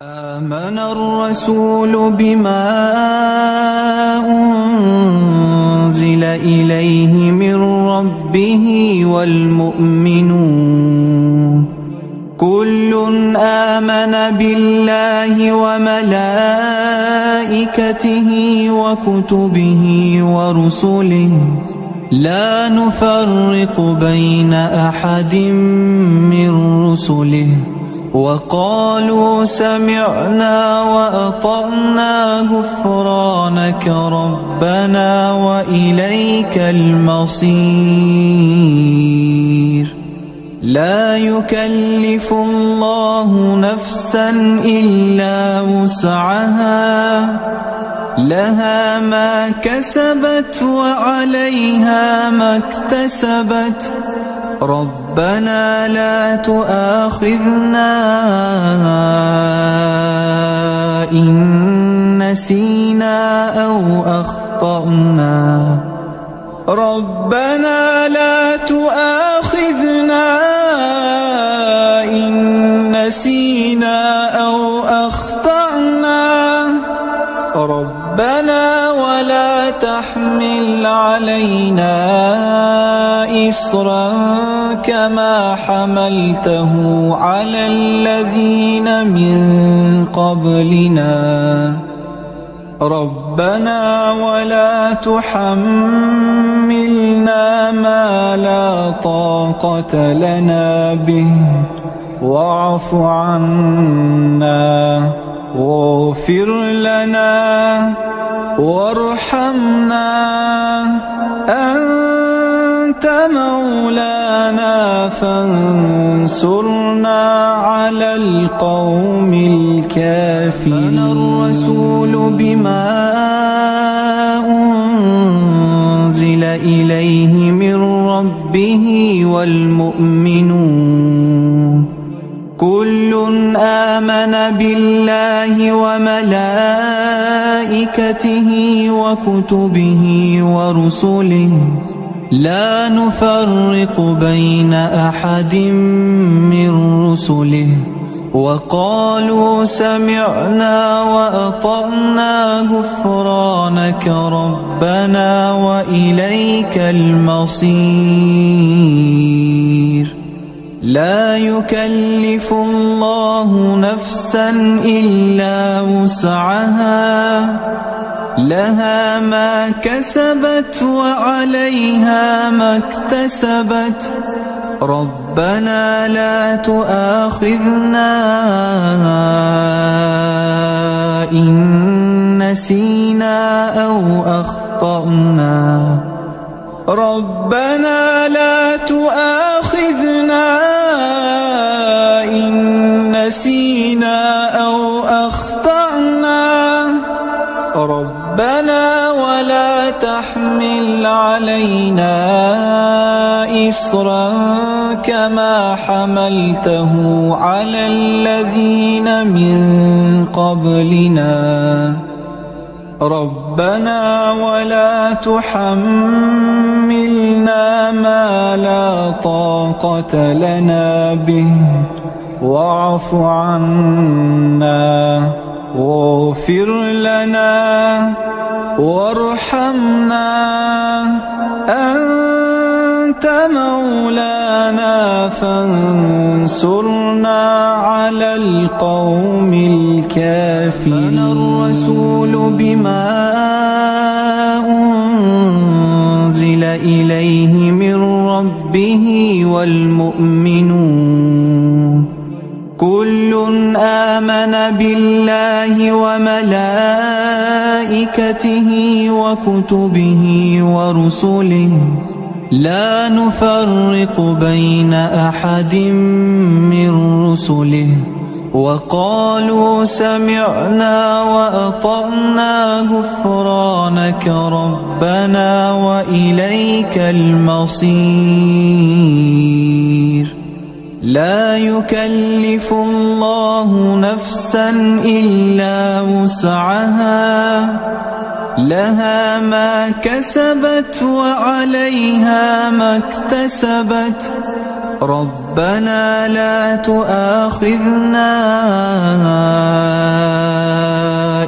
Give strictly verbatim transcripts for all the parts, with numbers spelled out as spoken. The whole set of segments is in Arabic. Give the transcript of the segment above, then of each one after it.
آمن الرسول بما أنزل إليه من ربه والمؤمنون كل آمن بالله وملائكته وكتبه ورسله لا نفرق بين أحد من رسله وقالوا سمعنا وأطعنا غفرانك ربنا وإليك المصير لا يكلف الله نفسا إلا وسعها لها ما كسبت وعليها ما اكتسبت ربنا لا تؤاخذنا إن نسينا أو أخطأنا ربنا لا تؤاخذنا إن نسينا أو أخطأنا ربنا ولا تحمل علينا إصرا كما حملته على الذين من قبلنا ربنا ولا تحملنا ما لا طاقة لنا به واعف عنا واغفر لنا وارحمنا أنت مولانا فانصرنا على القوم الكافرين الرسول بما أنزل إليه من ربه والمؤمنون كل آمن بالله وملائكته وكتبه ورسله لا نفرق بين أحد من رسله وقالوا سمعنا وأطعنا غفرانك ربنا وإليك المصير لا يكلف الله نفسا إلا وسعها لها ما كسبت وعليها ما اكتسبت ربنا لا تؤاخذنا إن نسينا أو أخطأنا ربنا لا تؤاخذنا إن نسينا أو أخطأنا ربنا ولا تحمل علينا إصرا كما حملته على الذين من قبلنا ربنا ولا تحملنا ما لا طاقة لنا به واعف عنا واغفر لنا وارحمنا أنت مولانا فانصرنا على القوم الكافرين الرسول بما أنزل إليه من ربه والمؤمنون كل آمن بالله وملائكته وكتبه ورسله لا نفرق بين أحد من رسله وقالوا سمعنا وأطعنا غفرانك ربنا وإليك المصير لا يكلف الله نفسا إلا وسعها لها ما كسبت وعليها ما اكتسبت ربنا لا تؤاخذنا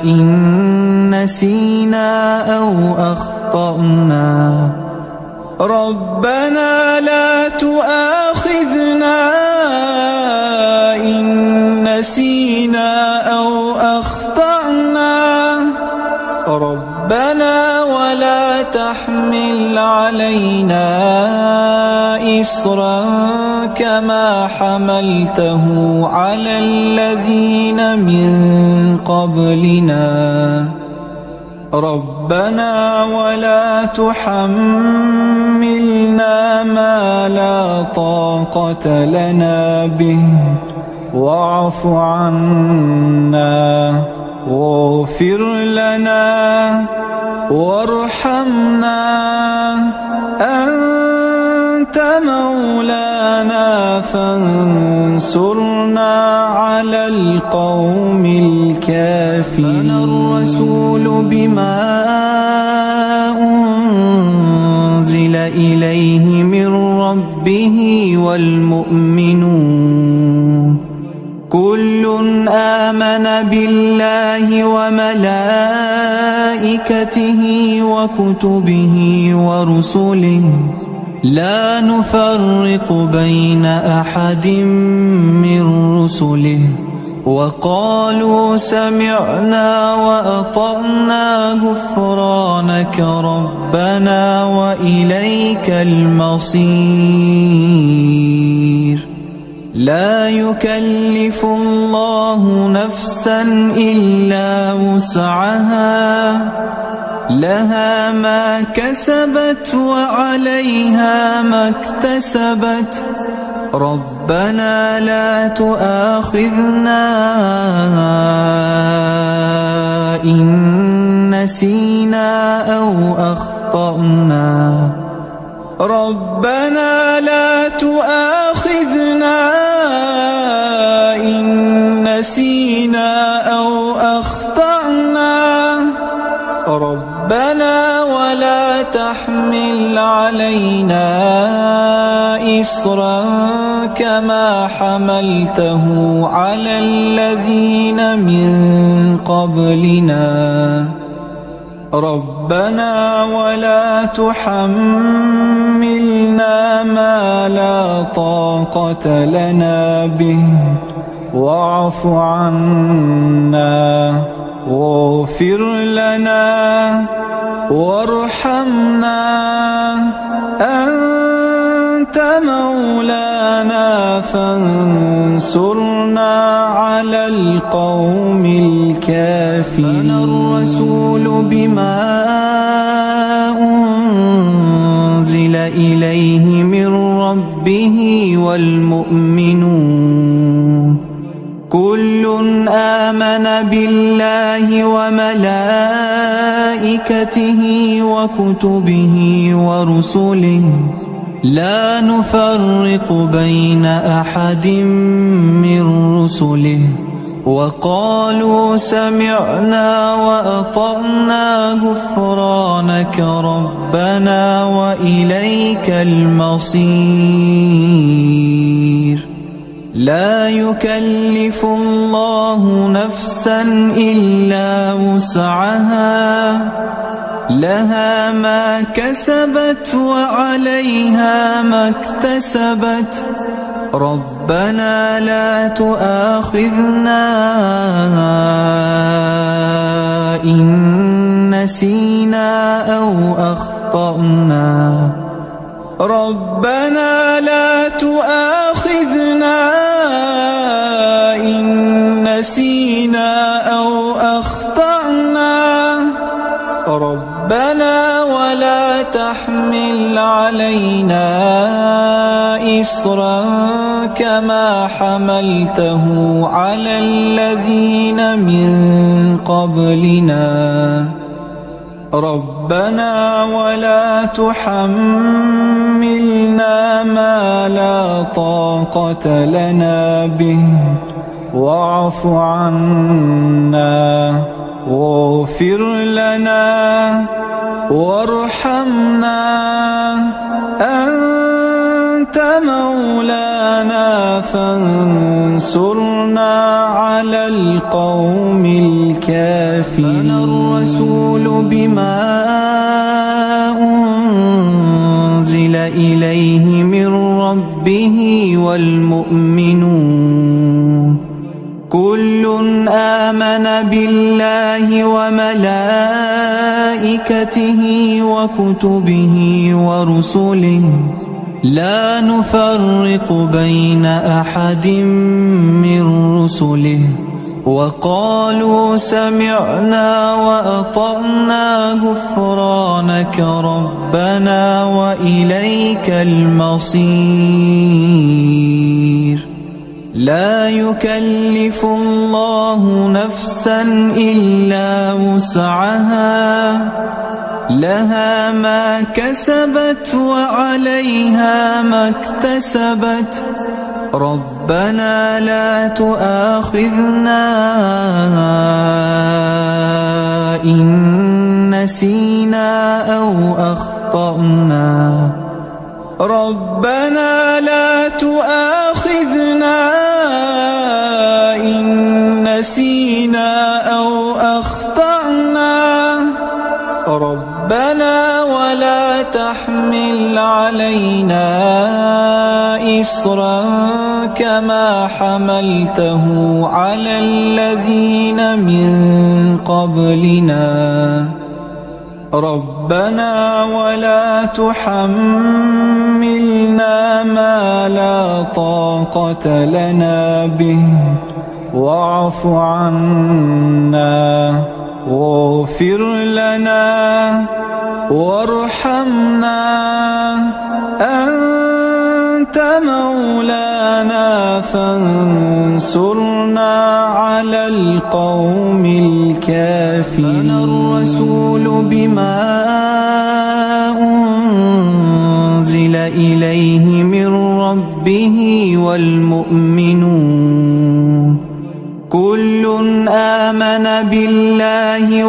إن نسينا أو أخطأنا ربنا لا تؤاخذنا إن نسينا أو أخطأنا ربنا ولا تحمل علينا إصرا كما حملته على الذين من قبلنا ربنا ولا تحملنا ما لا طاقة لنا به واعف عنا واغفر لنا وارحمنا أنت مولانا فانصرنا على القوم الكافرين الرسول بما أنزل إليه من ربه والمؤمنون كل آمن بالله وملائكته وكتبه ورسله لا نفرق بين أحد من رسله وقالوا سمعنا وأطعنا غفرانك ربنا وإليك المصير لا يكلف الله نفسا إلا وسعها لها ما كسبت وعليها ما اكتسبت ربنا لا تؤاخذنا إن نسينا أو أخطأنا ربنا لا تؤاخذنا إن نسينا أو أخطأنا ربنا ولا تحمل علينا إصرا كما حملته على الذين من قبلنا ربنا ولا تحملنا ما لا طاقة لنا به واعف عنا واغفر لنا وارحمنا أنت مولانا فانصرنا على القوم الكافرين الرسول بما أنزل إليه من ربه والمؤمنون كل آمن بالله وملائكته وكتبه ورسله لا نفرق بين أحد من رسله وقالوا سمعنا وأطعنا غفرانك ربنا وإليك المصير لا يكلف الله نفسا إلا وسعها لها ما كسبت وعليها ما اكتسبت ربنا لا تؤاخذنا إن نسينا أو أخطأنا ربنا لا تؤاخذنا إن نسينا أو أخطأنا ربنا ولا تحمل علينا إصرا كما حملته على الذين من قبلنا ربنا ولا تحملنا ما لا طاقة لنا به واعف عنا واغفر لنا وارحمنا أنت مولانا فانصرنا على القوم الكافرين. الرسول بما أنزل إليه من ربه والمؤمنون كل آمن بالله وملائكته وكتبه ورسله لا نفرق بين أحد من رسله وقالوا سمعنا وأطعنا غفرانك ربنا وإليك المصير. لا يكلف الله نفسا إلا وسعها لها ما كسبت وعليها ما اكتسبت ربنا لا تؤاخذنا إن نسينا أو أخطأنا ربنا لا تؤاخذنا إن نسينا أو أخطأنا ربنا ولا تحمل علينا إصرا كما حملته على الذين من قبلنا ربنا ولا تحملنا ما لا طاقة لنا به واعف عنا واغفر لنا وارحمنا أنت مولانا فانصرنا على القوم الكافرين. الرسول بما أنزل إليه من ربه والمؤمنون كل آمن بالله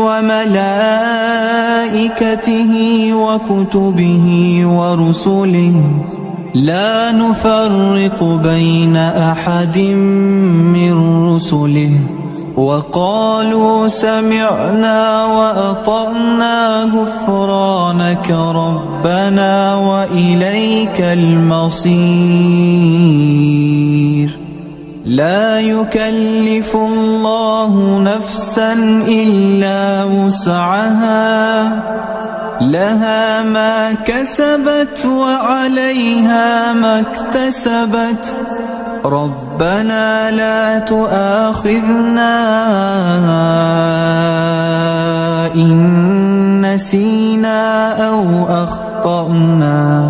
وملائكته وكتبه ورسله لا نفرق بين أحد من رسله وقالوا سمعنا وأطعنا غفرانك ربنا وإليك المصير. لا يكلف الله نفسا إلا وسعها لها ما كسبت وعليها ما اكتسبت ربنا لا تؤاخذنا إن نسينا أو أخطأنا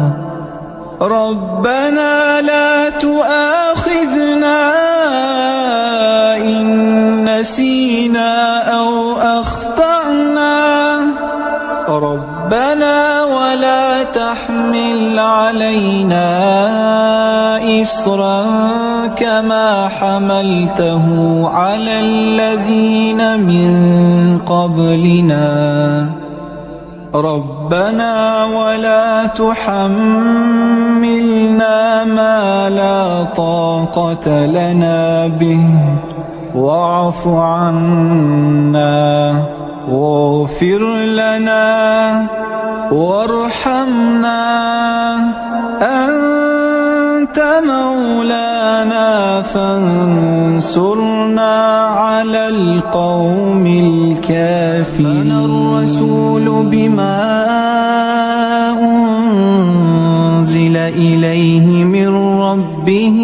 ربنا لا تؤاخذنا إن نسينا أو أخطأنا ربنا ولا تحمل علينا إصرا كما حملته على الذين من قبلنا ربنا ولا تحملنا ما لا طاقة لنا به واعف عنا واغفر لنا وارحمنا أنت مولانا فانصرنا على القوم الكافرين. الرسول بما أنزل إليه من ربه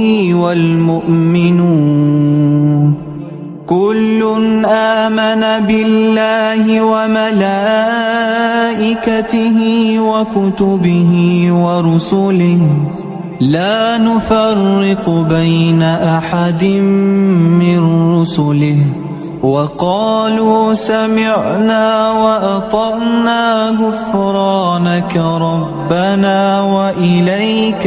والمؤمنون كل آمن بالله وملائكته وكتبه ورسله لا نفرق بين أحد من رسله وقالوا سمعنا وأطعنا غفرانك ربنا وإليك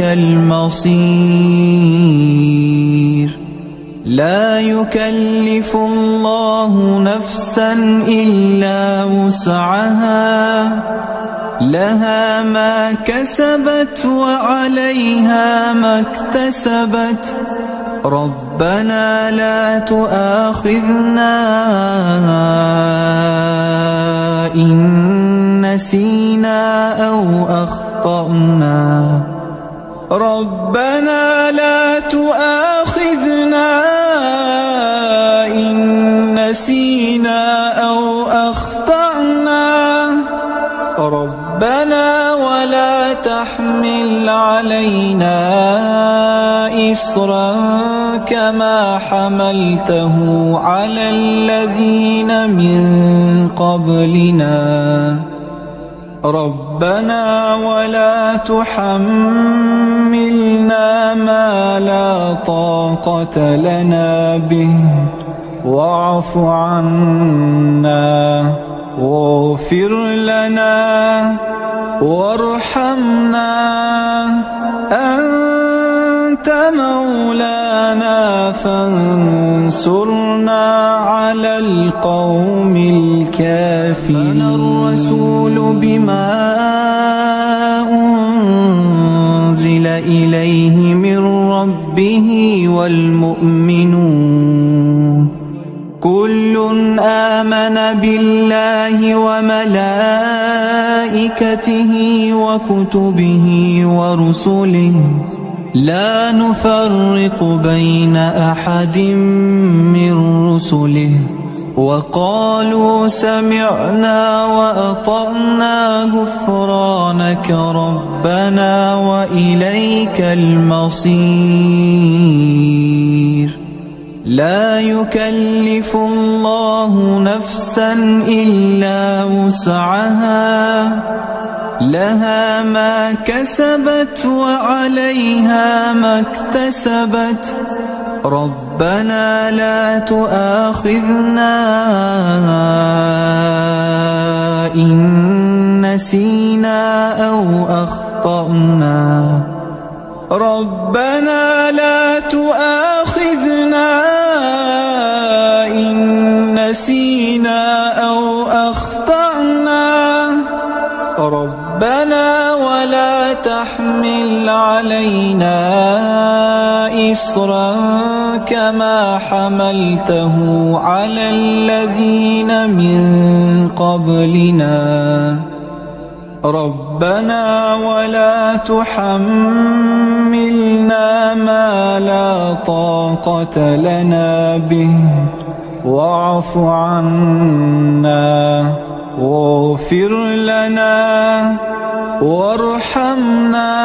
المصير. لا يكلف الله نفسا إلا وسعها لها ما كسبت وعليها ما اكتسبت ربنا لا تؤاخذنا إن نسينا أو أخطأنا ربنا لا تؤاخذنا إن نسينا أو أخطأنا ربنا ولا تحمل علينا إصرا كما حملته على الذين من قبلنا ربنا ولا تحملنا ما لا طاقة لنا به واعف عنا واغفر لنا وارحمنا أنت مولانا فانصرنا على القوم الكافرين الرسول بما أنزل إليه من ربه والمؤمنون كل آمن بالله وملائكته وكتبه ورسله لا نفرق بين أحد من رسله وقالوا سمعنا وأطعنا غفرانك ربنا وإليك المصير لا يكلف الله نفسا إلا وسعها لها ما كسبت وعليها ما اكتسبت ربنا لا تؤاخذنا إن نسينا أو أخطأنا ربنا لا تؤاخذنا إن نسينا أو أخطأنا ربنا ولا تحمل علينا إصرا كما حملته على الذين من قبلنا ربنا ولا تحملنا ما لا طاقة لنا به واعف عنا واغفر لنا وارحمنا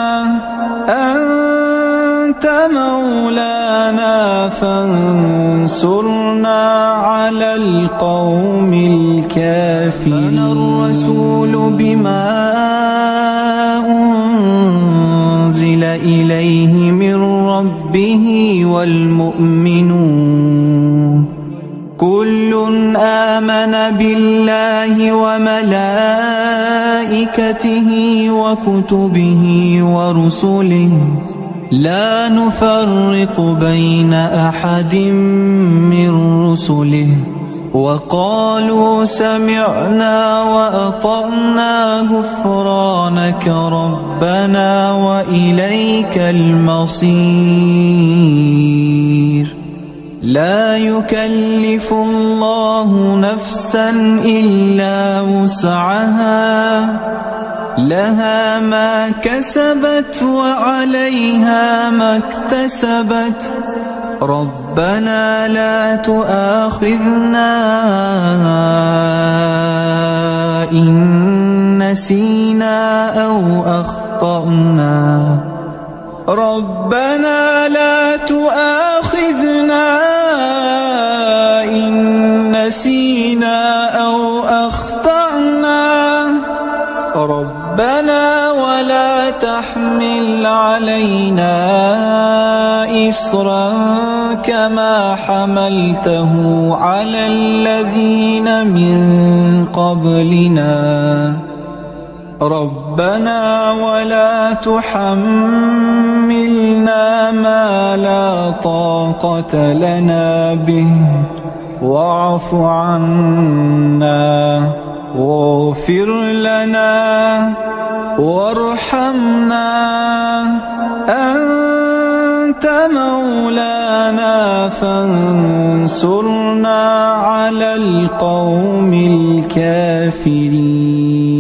أنت مولانا فانصرنا على القوم الكافرين الرسول بما أنزل إليه من ربه والمؤمنون كل آمن بالله وملائكته وكتبه ورسله لا نفرق بين أحد من رسله وقالوا سمعنا وأطعنا غفرانك ربنا وإليك المصير لا يكلف الله نفسا إلا وسعها لها ما كسبت وعليها ما اكتسبت ربنا لا تؤاخذنا إن نسينا أو أخطأنا ربنا لا تؤاخذنا إن نسينا أو أخطأنا ربنا ولا تحمل علينا إصرا كما حملته على الذين من قبلنا ربنا ولا تحملنا ما لا طاقة لنا به واعف عنا واغفر لنا وارحمنا أنت أنت مولانا فانصرنا على القوم الكافرين.